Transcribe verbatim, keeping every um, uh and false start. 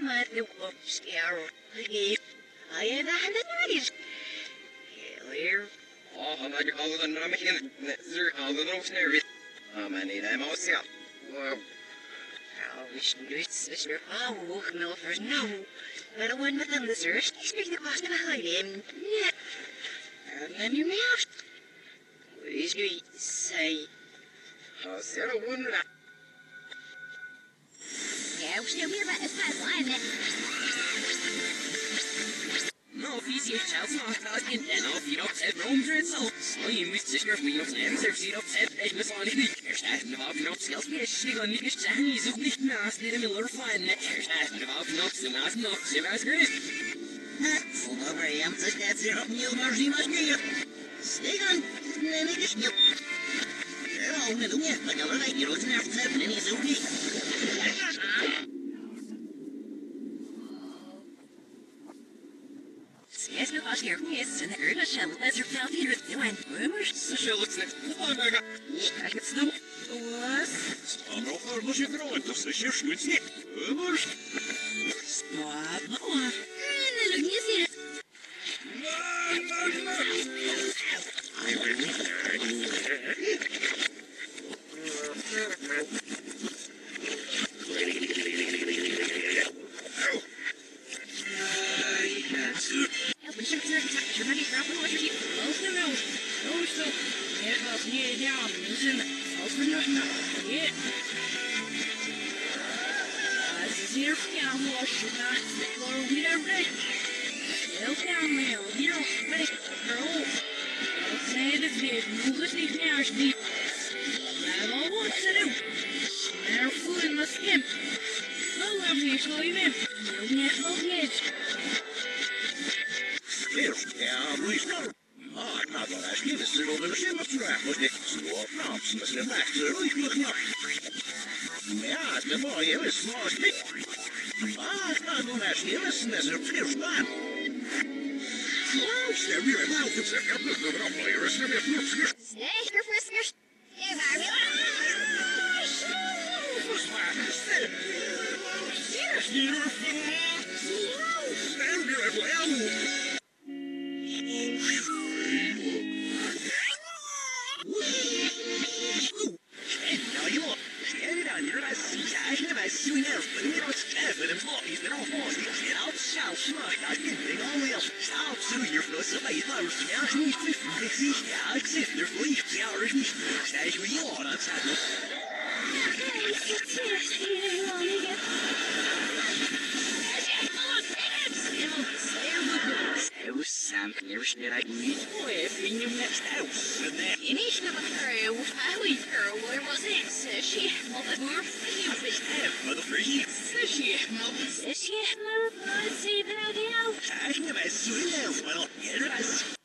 maar de opstijl. I have a hundred noise. Here. Oh, I'm not all the numbers in the all the notes nervous. Um, I need I'm all set. Well, I wish you would, sister. Oh, walk me offers no. But I wouldn't have done this first. You speak the cost of a hide him. Yeah. And then your mouth. Please do say. I'll set a one. Yeah, we're still here about this pipeline. No, hvis jeg selv snart har en den og fire oppsett romdrød så så jeg mister skrøp min oppsett så fire oppsett ikke med sånn ikke erstatten var for oppskall spesielt og ikke stjern i så ikke næst det miller fine erstatten var for oppsett næst nok så var skryt så da var jeg så skal jeg opp nye maskiner skyer steg han men ikke skjø ja men du vet hva det er jo snart men i så ikke Yes, no, I scared me. It's in the earth. I shall let her felt here. You went rumors. Så skal jeg lukke oh my god I can snow. What? Stann opp for å skyte råd og så kjør slutt snitt øvers Spot. Oh, and then look, you see it. I Help me, sir, sir. You're ready for open water. Close the nose. Nose, so. Yeah, close. Yeah, down. Listen. Close for nothing. Yeah. This is here. Yeah, wash it. Not the floor. We don't ready. Still down there. You know, ready. Girl. Don't say the bit. Move it deep now, Steve. Grab all wants to do. Now, food in the skin. No love here, so you in. No net, no net. Ja, Luis, nou. Ah, ik maak wel eens geen stuk onder de zin op straat, maar dit is wel knap. Dat is een maakster, Luis, nog knap. Ja, het is mooi, hè, is mooi. Ah, ik maak wel eens geen lessen, dat is een first baan. Oh, stem je hem uit, het is echt een rammel, hier is er weer vloedskers. Zeker, friskers. Ja, maar weer. Versmaken, stem. Yes, hier, stem je hem uit. Nou joh, stel je dan, hier is het bij Suiners, maar hier is het met een vlogjes, met een vlogjes, die is uit zelf smaak, dat is niet alweer, zelf zo hier voor zo bij maar ja, niet goed, ik zie, ja, ik zit er voor je, ja, er is niet, stel je joh, dat staat nog. Sam, never did I meet boy in your next house. And then Finish number three. Highway girl, where was it? Says she, mother, more for you. mother for you. Says she, mother, says she, mother, let's see that out. I can have a sweet house, well, get it.